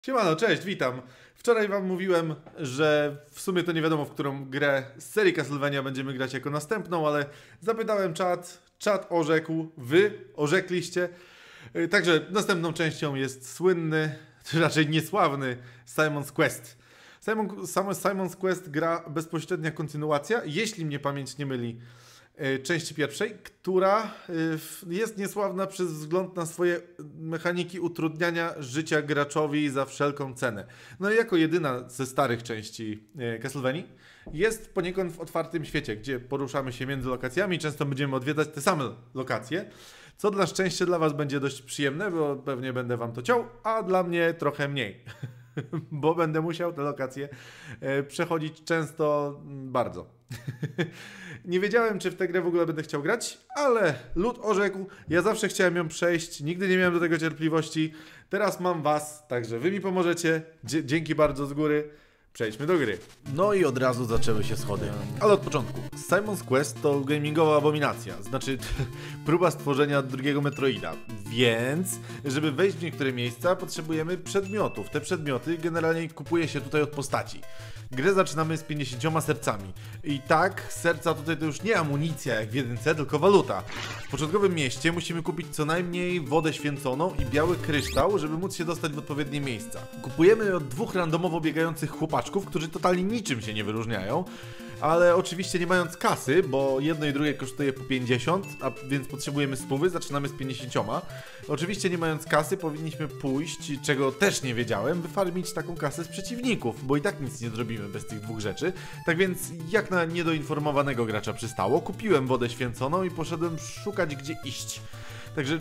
Siemano, cześć, witam. Wczoraj wam mówiłem, że w sumie to nie wiadomo, w którą grę z serii Castlevania będziemy grać jako następną, ale zapytałem czat orzekł, wy orzekliście. Także następną częścią jest słynny, czy raczej niesławny Simon's Quest. Simon's Quest gra bezpośrednia kontynuacja, jeśli mnie pamięć nie myli, części pierwszej, która jest niesławna przez wzgląd na swoje mechaniki utrudniania życia graczowi za wszelką cenę. No i jako jedyna ze starych części Castlevanii jest poniekąd w otwartym świecie, gdzie poruszamy się między lokacjami, często będziemy odwiedzać te same lokacje, co dla szczęścia dla was będzie dość przyjemne, bo pewnie będę wam to ciął, a dla mnie trochę mniej. Bo będę musiał te lokacje przechodzić często bardzo. Nie wiedziałem, czy w tę grę w ogóle będę chciał grać, ale lud orzekł, ja zawsze chciałem ją przejść, nigdy nie miałem do tego cierpliwości, teraz mam was, także wy mi pomożecie, dzięki bardzo z góry. Przejdźmy do gry. No i od razu zaczęły się schody. Ale od początku. Simon's Quest to gamingowa abominacja. Znaczy próba stworzenia drugiego Metroida. Więc, żeby wejść w niektóre miejsca, potrzebujemy przedmiotów. Te przedmioty generalnie kupuje się tutaj od postaci. Grę zaczynamy z 50 sercami. I tak, serca tutaj to już nie amunicja jak w 1C, tylko waluta. W początkowym mieście musimy kupić co najmniej wodę święconą i biały kryształ, żeby móc się dostać w odpowiednie miejsca. Kupujemy od dwóch randomowo biegających chłopaczków, którzy totalnie niczym się nie wyróżniają, ale oczywiście nie mając kasy, bo jedno i drugie kosztuje po 50, a więc potrzebujemy 100, zaczynamy z 50. Oczywiście nie mając kasy powinniśmy pójść, czego też nie wiedziałem, wyfarmić taką kasę z przeciwników, bo i tak nic nie zrobimy bez tych dwóch rzeczy. Tak więc jak na niedoinformowanego gracza przystało, kupiłem wodę święconą i poszedłem szukać gdzie iść. Także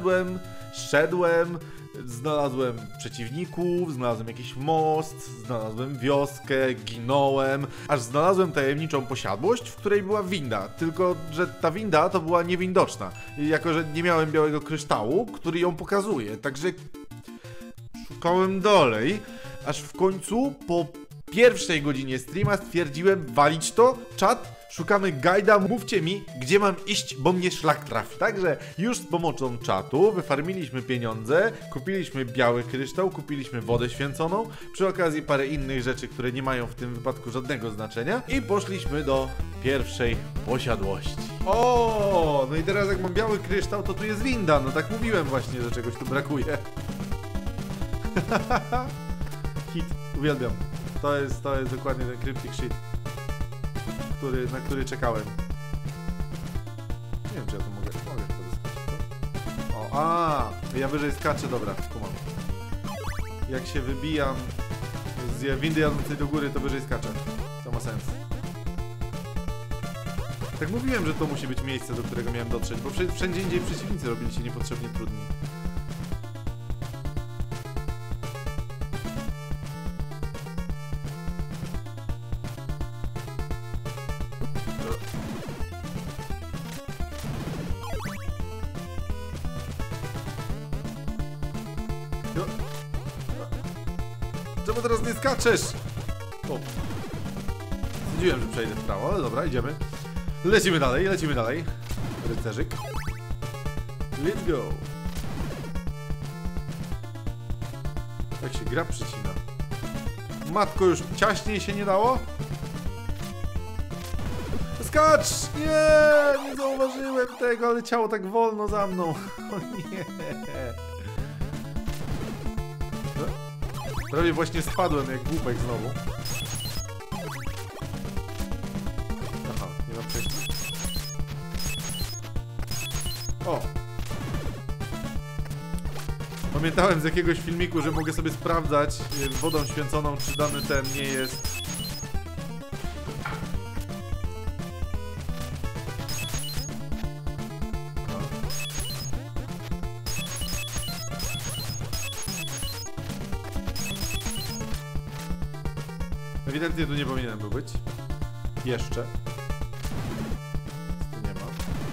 szedłem, znalazłem przeciwników, znalazłem jakiś most, znalazłem wioskę, ginąłem, aż znalazłem tajemniczą posiadłość, w której była winda, tylko że ta winda to była niewindoczna, jako że nie miałem białego kryształu, który ją pokazuje, także szukałem dalej, aż w końcu po pierwszej godzinie streama stwierdziłem, walić to, czat, szukamy guida, mówcie mi, gdzie mam iść, bo mnie szlak trafi. Także już z pomocą czatu wyfarmiliśmy pieniądze, kupiliśmy biały kryształ, kupiliśmy wodę święconą, przy okazji parę innych rzeczy, które nie mają w tym wypadku żadnego znaczenia i poszliśmy do pierwszej posiadłości. O, no i teraz jak mam biały kryształ, to tu jest winda, no tak mówiłem właśnie, że czegoś tu brakuje. Hit, uwielbiam. To jest dokładnie ten cryptic shit, na który czekałem. Nie wiem, czy ja to mogę wtedy skoczyć. O, ja wyżej skaczę, dobra, kumam. Jak się wybijam z windy jadącej do góry, to wyżej skaczę. To ma sens. Tak mówiłem, że to musi być miejsce, do którego miałem dotrzeć, bo wszędzie indziej przeciwnicy robili się niepotrzebnie trudni. Czemu teraz nie skaczesz? O. Sądziłem, że przejdę w prawo, ale dobra, idziemy. Lecimy dalej. Rycerzyk. Let's go. Jak się gra przycina. Matko, już ciaśniej się nie dało? Skacz! Nie zauważyłem tego, ale ciało tak wolno za mną. O nie. Prawie właśnie spadłem jak głupek znowu. Aha, nie mam przejścia. O! Pamiętałem z jakiegoś filmiku, że mogę sobie sprawdzać wodą święconą, czy dany ten nie jest... Ewidentnie tu nie powinienem był być. Jeszcze. Tu nie ma.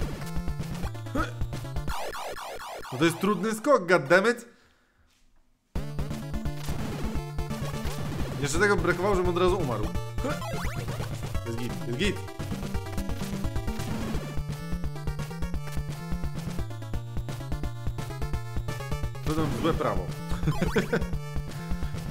No to jest trudny skok, goddammit. Jeszcze tego brakowało, żebym od razu umarł. Jest git. To tam złe prawo.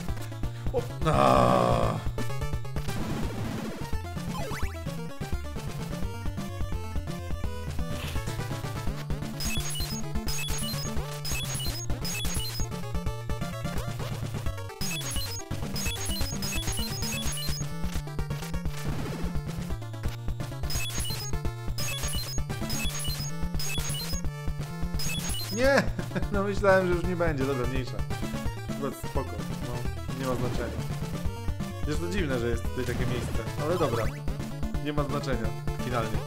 Nie! No myślałem, że już nie będzie. Dobra, mniejsza. Chyba spoko. No, nie ma znaczenia. Jest to dziwne, że jest tutaj takie miejsce. Ale dobra. Nie ma znaczenia. Finalnie.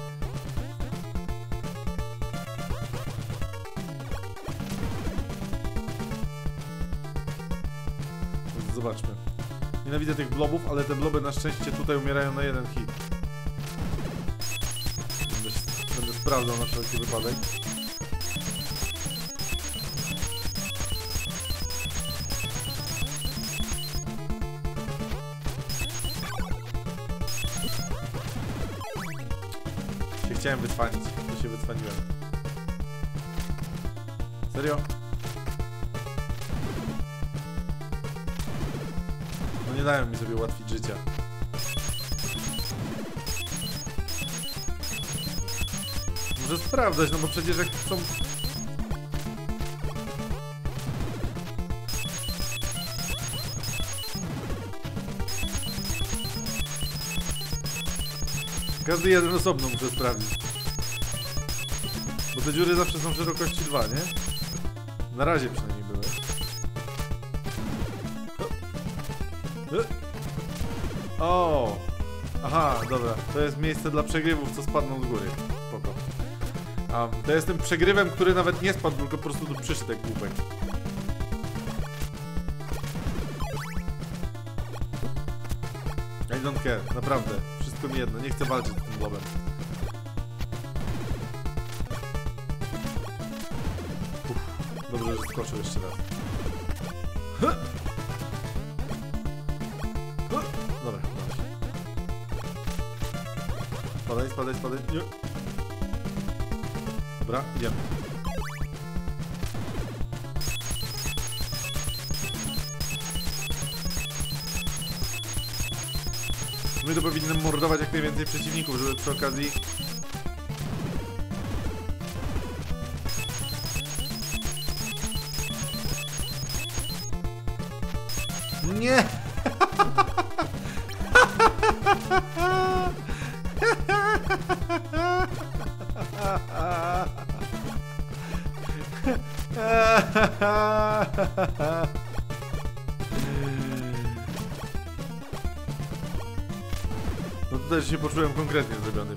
Zobaczmy. Nienawidzę tych blobów, ale te bloby na szczęście tutaj umierają na jeden hit. Będę sprawdzał na wszelki wypadek. Chciałem wycwanić, to się wycwaniłem. Serio? No nie dają mi sobie ułatwić życia. Muszę sprawdzać, no bo przecież jak są... Każdy jeden osobno muszę sprawdzić. Bo te dziury zawsze są szerokości 2, nie? Na razie przynajmniej były. O! Aha, dobra. To jest miejsce dla przegrywów, co spadną z góry. Spoko. To jest tym przegrywem, który nawet nie spadł, tylko po prostu tu przyszedł jak głupek. I don't care, naprawdę. Wszystko mi jedno, nie chcę walczyć z tym blobem. Dobrze, że skoczył jeszcze raz. Dobra, dobrze. Spadaj, spadaj, spadaj. Nie. Dobra, idziemy. My to powinienem mordować jak najwięcej przeciwników, żeby przy okazji... Nie! No tutaj się poczułem konkretnie zrobiony.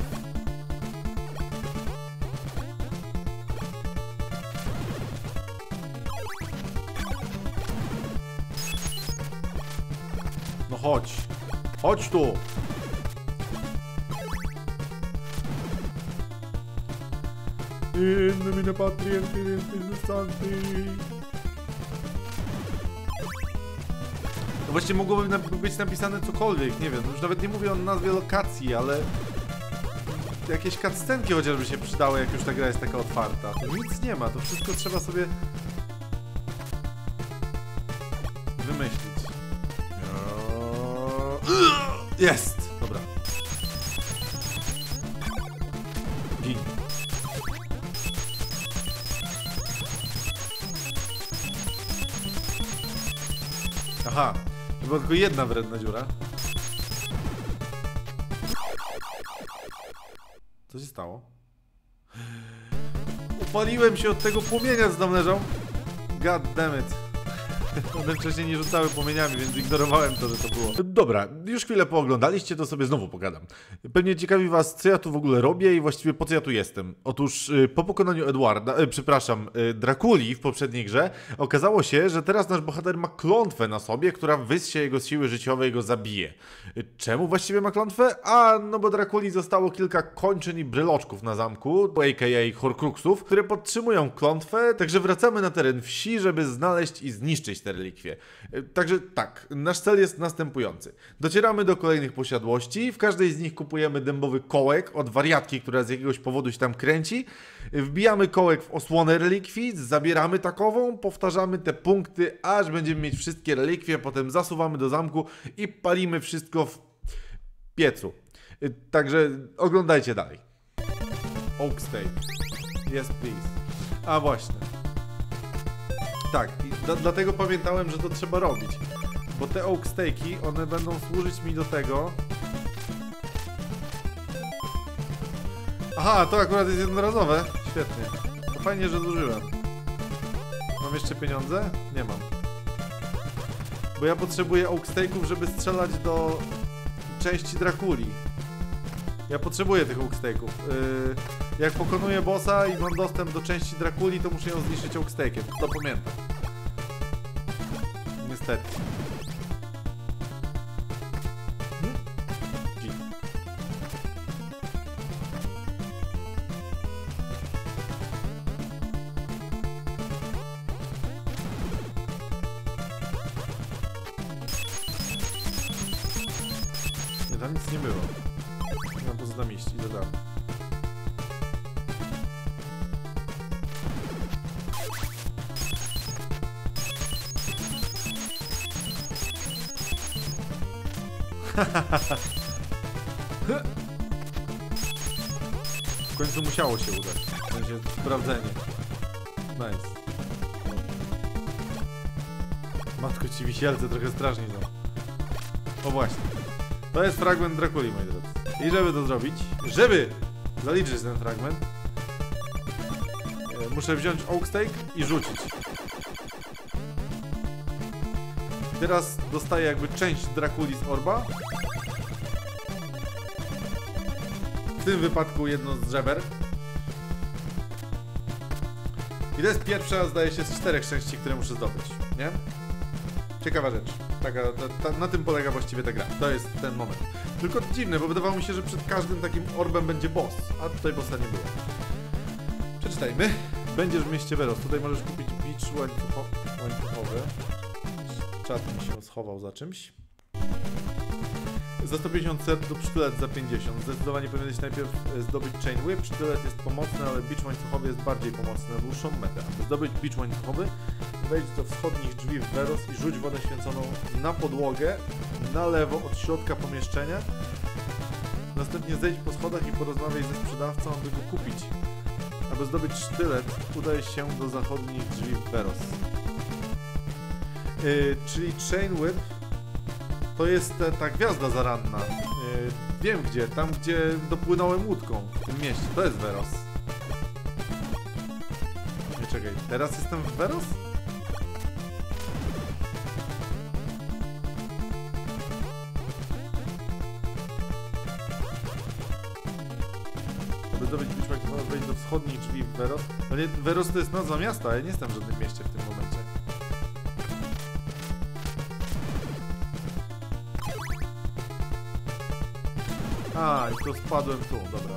No chodź. Chodź tu. In nomine Patri et Filii et Spiritus Sancti. No właściwie mogłoby być napisane cokolwiek, nie wiem, już nawet nie mówię o nazwie lokacji, ale jakieś cutscenki chociażby się przydały, jak już ta gra jest taka otwarta. To nic nie ma, to wszystko trzeba sobie wymyślić. Jest! Dobra. Gin. Aha, to była tylko jedna wredna dziura. Co się stało? Upaliłem się od tego płomienia, co tam leżał. God damn it. One wcześniej nie rzucały płomieniami, więc ignorowałem to, że to było. Dobra, już chwilę pooglądaliście, to sobie znowu pogadam. Pewnie ciekawi was, co ja tu w ogóle robię i właściwie po co ja tu jestem. Otóż po pokonaniu Drakuli w poprzedniej grze okazało się, że teraz nasz bohater ma klątwę na sobie, która wyssie jego siły życiowe i go zabije. Czemu właściwie ma klątwę? No bo Drakuli zostało kilka kończyn i bryloczków na zamku, a.k.a. Horcruxów, które podtrzymują klątwę, także wracamy na teren wsi, żeby znaleźć i zniszczyć te relikwie. Także tak, nasz cel jest następujący. Docieramy do kolejnych posiadłości, w każdej z nich kupujemy dębowy kołek od wariatki, która z jakiegoś powodu się tam kręci. Wbijamy kołek w osłonę relikwii, zabieramy takową, powtarzamy te punkty, aż będziemy mieć wszystkie relikwie, potem zasuwamy do zamku i palimy wszystko w piecu. Także oglądajcie dalej. Oak Steak. Yes, please. A właśnie. Tak, i dlatego pamiętałem, że to trzeba robić. Bo te Oak Steaki, one będą służyć mi do tego... Aha, to akurat jest jednorazowe. Świetnie. To fajnie, że zużyłem. Mam jeszcze pieniądze? Nie mam. Bo ja potrzebuję Oak Steaków, żeby strzelać do części Drakuli. Ja potrzebuję tych Oak Steaków. Jak pokonuję bossa i mam dostęp do części Drakuli, to muszę ją zniszczyć Oak Steakiem. To pamiętam. Niestety. Nie, tam nic nie było. Mam poza tam iść i dodam. W końcu musiało się udać. W sensie sprawdzenie. Nice. Matko ci wisielce, trochę strasznie no. O właśnie. To jest fragment Drakuli, moi drodzy. I żeby to zrobić, żeby zaliczyć ten fragment, muszę wziąć Oak Steak i rzucić. Teraz dostaję jakby część Drakuli z orba. W tym wypadku jedno z żeber. I to jest pierwsza, zdaje się, z 4 części, które muszę zdobyć, nie? Ciekawa rzecz. Na tym polega właściwie ta gra. To jest ten moment. Tylko dziwne, bo wydawało mi się, że przed każdym takim orbem będzie boss, a tutaj bossa nie było. Przeczytajmy. Będziesz w mieście Veros. Tutaj możesz kupić bicz łańcuchowy. Czat mi się schował za czymś. Za 150 serc lub sztylet za 50. Zdecydowanie powinieneś najpierw zdobyć Chain Whip. Sztylet jest pomocny, ale bicz łańcuchowy jest bardziej pomocny na dłuższą metę. Aby zdobyć bicz łańcuchowy, wejdź do wschodnich drzwi w Veros i rzuć wodę święconą na podłogę, na lewo od środka pomieszczenia. Następnie zejdź po schodach i porozmawiaj ze sprzedawcą, aby go kupić. Aby zdobyć sztylet, udaj się do zachodnich drzwi w Veros. Czyli Chain Whip to jest ta gwiazda zaranna. Wiem gdzie, tam gdzie dopłynąłem łódką w tym mieście. To jest Veros. Nie, czekaj, teraz jestem w Veros? Aby zdobyć bicz łańcuchowy, wejść do wschodnich drzwi w Veros. No nie, Veros to jest nazwa miasta, a ja nie jestem w żadnym mieście w tym momencie. A, i to spadłem tu, dobra.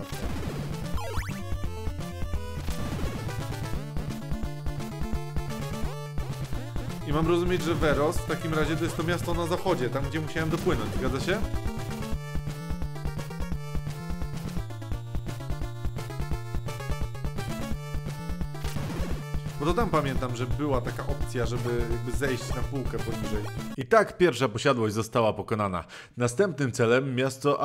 I mam rozumieć, że Veros w takim razie to jest to miasto na zachodzie, tam gdzie musiałem dopłynąć, zgadza się? Bo to tam pamiętam, że była taka opcja, żeby jakby zejść na półkę poniżej. I tak pierwsza posiadłość została pokonana. Następnym celem miasto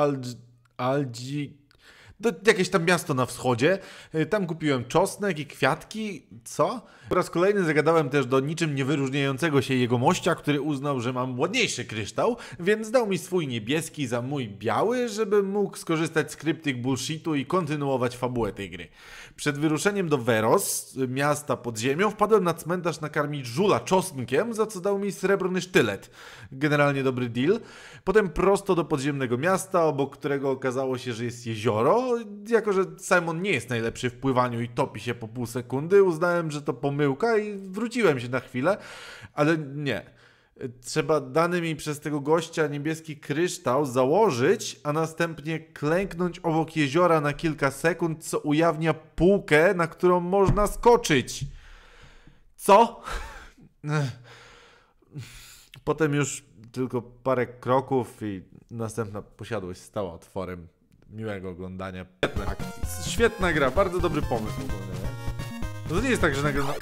jakieś tam miasto na wschodzie. Tam kupiłem czosnek i kwiatki. Co? Po raz kolejny zagadałem też do niczym niewyróżniającego się jegomościa, który uznał, że mam ładniejszy kryształ, więc dał mi swój niebieski za mój biały, żebym mógł skorzystać z kryptyk bullshitu i kontynuować fabułę tej gry. Przed wyruszeniem do Veros, miasta pod ziemią, wpadłem na cmentarz nakarmić żula czosnkiem, za co dał mi srebrny sztylet. Generalnie dobry deal. Potem prosto do podziemnego miasta, obok którego okazało się, że jest jezioro. Jako że Simon nie jest najlepszy w pływaniu i topi się po pół sekundy, uznałem, że to pomyłka i wróciłem się na chwilę, ale nie. Trzeba dany mi przez tego gościa niebieski kryształ założyć, a następnie klęknąć obok jeziora na kilka sekund, co ujawnia półkę, na którą można skoczyć. Co? potem już tylko parę kroków i następna posiadłość stała otworem. Miłego oglądania. Świetna gra, bardzo dobry pomysł w ogóle, nie? No to nie jest tak, że nagle...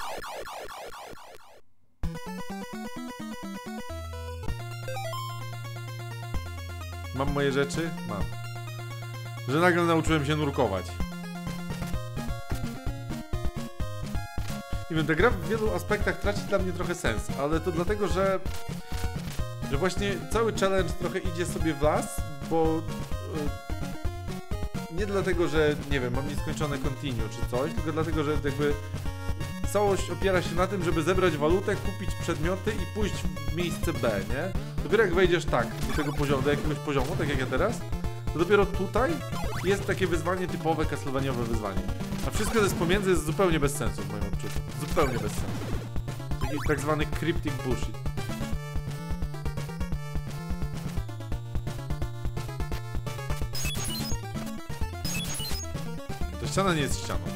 Mam moje rzeczy? Mam. Że nagle nauczyłem się nurkować. Nie wiem, ta gra w wielu aspektach traci dla mnie trochę sens, ale to dlatego, że właśnie cały challenge trochę idzie sobie w las, bo nie dlatego, że nie wiem, mam nieskończone continue czy coś, tylko dlatego, że jakby całość opiera się na tym, żeby zebrać walutę, kupić przedmioty i pójść w miejsce B, nie? Dopiero jak wejdziesz tak do tego poziomu, do jakiegoś poziomu, tak jak ja teraz, to dopiero tutaj jest takie wyzwanie typowe, castlevaniaowe wyzwanie. A wszystko co jest pomiędzy jest zupełnie bez sensu w moim odczuciu. Zupełnie bez sensu. Taki tak zwany cryptic bullshit. To ściana nie jest ścianą.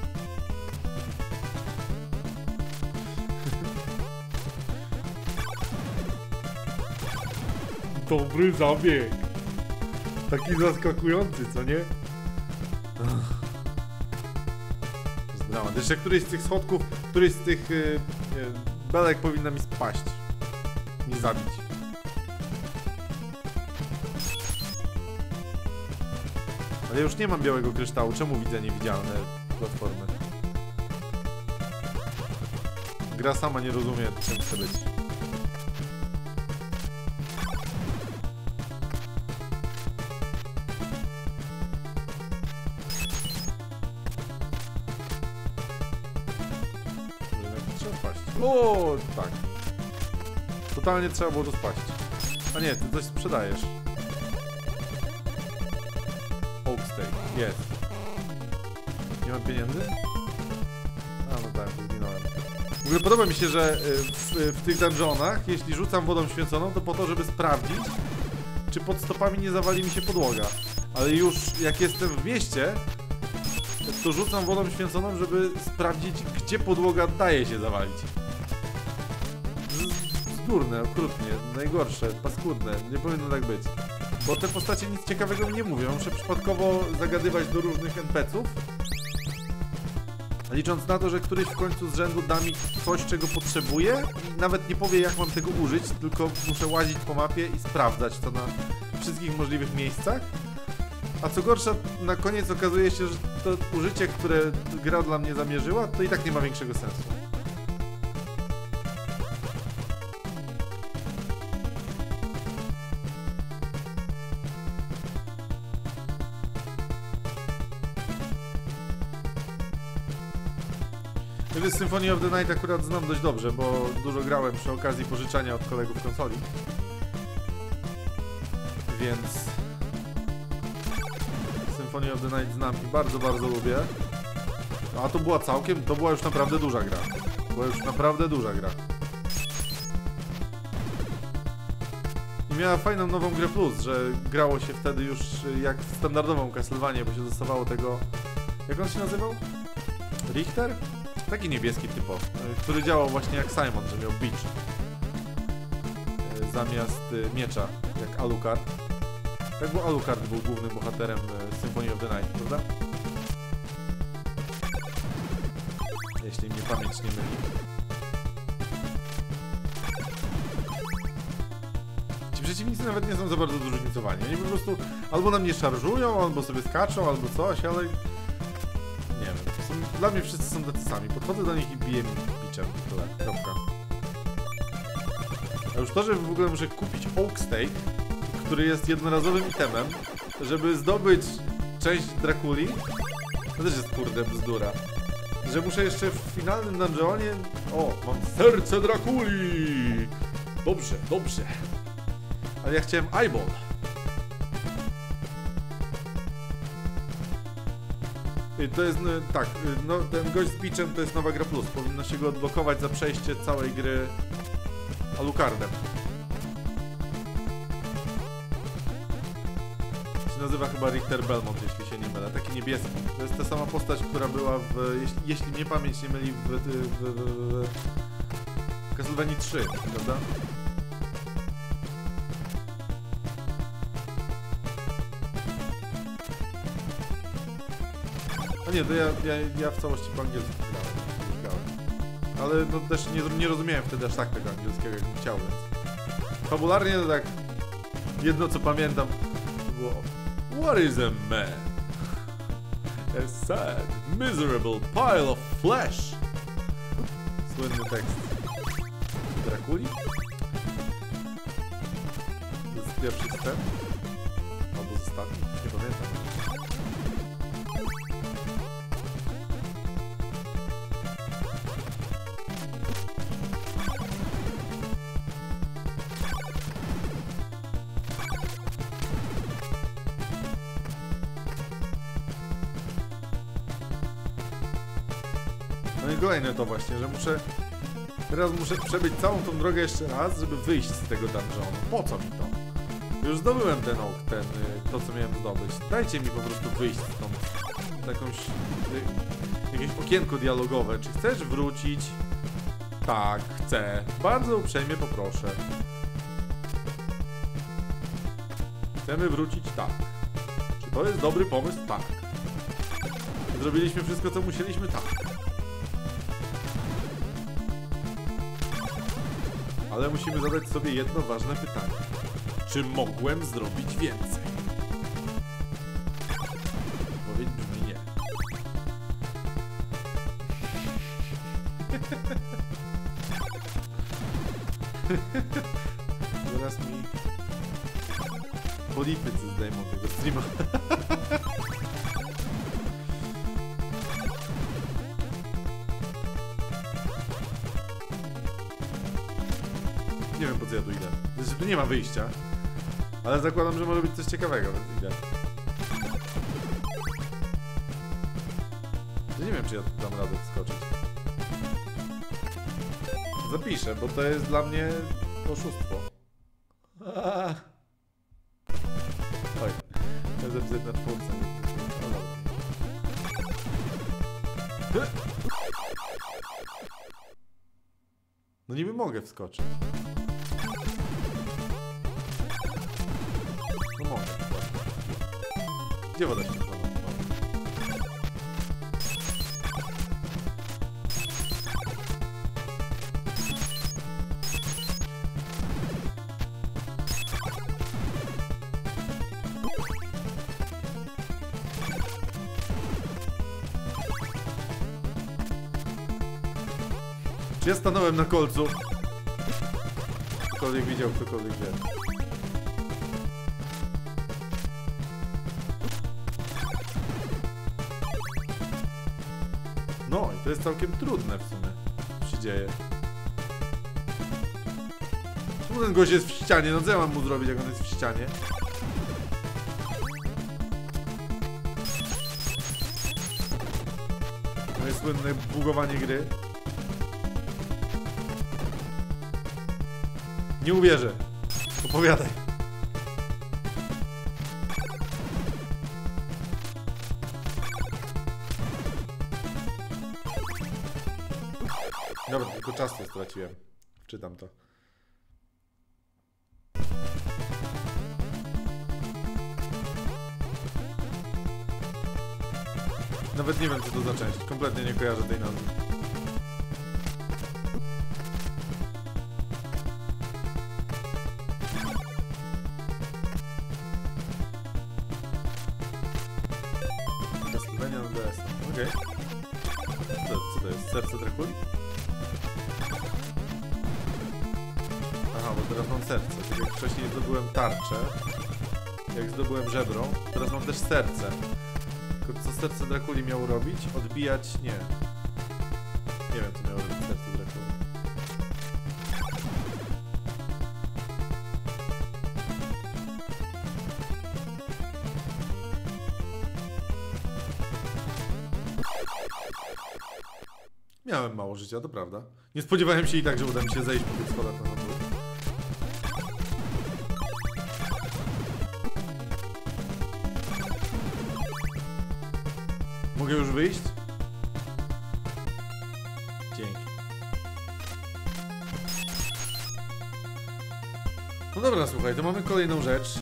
Dobry zabieg. Taki zaskakujący, co nie? Dramat. Jeszcze któryś z tych schodków, któryś z tych belek powinna mi spaść. Nie zabić. Ale już nie mam białego kryształu. Czemu widzę niewidzialne platformy? Gra sama nie rozumie, czym chce być. O, tak. Totalnie trzeba było to spaść. A nie, ty coś sprzedajesz. Oak Steak, jest. Nie mam pieniędzy? A no tak, to zginąłem. W ogóle podoba mi się, że w tych dungeonach, jeśli rzucam wodą święconą, to po to, żeby sprawdzić, czy pod stopami nie zawali mi się podłoga. Ale już jak jestem w mieście, to rzucam wodą święconą, żeby sprawdzić, gdzie podłoga daje się zawalić. Bzdurne, okrutnie, najgorsze, paskudne, nie powinno tak być. Bo te postacie nic ciekawego mi nie mówią, muszę przypadkowo zagadywać do różnych NPC-ów. Licząc na to, że któryś w końcu z rzędu da mi coś, czego potrzebuję i nawet nie powie, jak mam tego użyć, tylko muszę łazić po mapie i sprawdzać to na wszystkich możliwych miejscach. A co gorsza, na koniec okazuje się, że to użycie, które gra dla mnie zamierzyła, to i tak nie ma większego sensu. Więc Symphony of the Night akurat znam dość dobrze, bo dużo grałem przy okazji pożyczania od kolegów konsoli. Więc Symphony of the Night znam i bardzo, bardzo lubię. A to była to była już naprawdę duża gra. Była już naprawdę duża gra. I miała fajną nową grę plus, że grało się wtedy już jak w standardową Castlevanię, bo się dostawało tego... Jak on się nazywał? Richter? Taki niebieski typo, który działał właśnie jak Simon, że miał beach zamiast miecza, jak Alucard. Tak, bo Alucard był głównym bohaterem Symphony of the Night, prawda? Jeśli mnie pamięć nie myli. Ci przeciwnicy nawet nie są za bardzo zróżnicowani. Oni po prostu albo na mnie szarżują, albo sobie skaczą, albo coś, ale... Nie wiem, dla mnie wszyscy są tacy sami. Podchodzę do nich i biję biczem. Tyle, kropka. A już to, że w ogóle muszę kupić Oak Steak, który jest jednorazowym itemem, żeby zdobyć część Drakuli, to też jest kurde bzdura. Że muszę jeszcze w finalnym dungeonie... O, mam serce Drakuli! Dobrze, dobrze. Ale ja chciałem eyeball. To jest, tak, no, ten gość z biczem to jest nowa gra plus. Powinno się go odblokować za przejście całej gry Alucardem. Się nazywa chyba Richter Belmont, jeśli się nie mylę. Taki niebieski. To jest ta sama postać, która była w... Jeśli mnie pamięć nie myli w Castlevanii 3, prawda? A nie, to ja w całości po angielsku grałem. Ale no też nie rozumiałem wtedy aż tak tego angielskiego, jak bym chciał, więc... Fabularnie to tak... Jedno co pamiętam, to było... What is a man? A sad, miserable pile of flesh. Słynny tekst Drakuli. To jest pierwszy wstęp. Albo z ostatni, nie pamiętam. No i kolejne to właśnie, że teraz muszę przebyć całą tą drogę jeszcze raz, żeby wyjść z tego dungeonu. Po co mi to? Już zdobyłem to co miałem zdobyć. Dajcie mi po prostu wyjść stąd. Jakieś okienko dialogowe. Czy chcesz wrócić? Tak, chcę. Bardzo uprzejmie poproszę. Chcemy wrócić? Tak. Czy to jest dobry pomysł? Tak. Zrobiliśmy wszystko, co musieliśmy? Tak. Ale musimy zadać sobie jedno ważne pytanie. Czy mogłem zrobić więcej? Odpowiedź brzmi nie. Zaraz mi politycy zdejmą tego streama. Nie wiem, po co ja tu idę. Znaczy, tu nie ma wyjścia. Ale zakładam, że może być coś ciekawego, więc idę. Nie wiem, czy ja tu dam radę wskoczyć. Zapiszę, bo to jest dla mnie oszustwo. Oj, chcę zapisać na twórcę. No niby mogę wskoczyć. No mogę. Gdzie woda się wkłada? Czy ja stanąłem na kolcu? Ktokolwiek widział, ktokolwiek wie. No i to jest całkiem trudne w sumie, co się dzieje. Czemu ten gość jest w ścianie? No co ja mam mu zrobić, jak on jest w ścianie? To jest słynne bugowanie gry. Nie uwierzę. Opowiadaj. Dobra, tylko czas to straciłem. Czytam to. Nawet nie wiem, co to za część. Kompletnie nie kojarzę tej nazwy. Castlevania na DS. Okej. Co to jest? Serce Drakuli? Aha, bo teraz mam serce. Tak jak wcześniej zdobyłem tarczę, jak zdobyłem żebro, teraz mam też serce. Tylko co serce Drakuli miało robić? Odbijać? Nie. Nie wiem, co miało robić serce Drakuli. Miałem mało życia, to prawda. Nie spodziewałem się i tak, że uda mi się zejść po tych schodach na dół. Mogę już wyjść? Dzięki. No dobra, słuchaj, to mamy kolejną rzecz.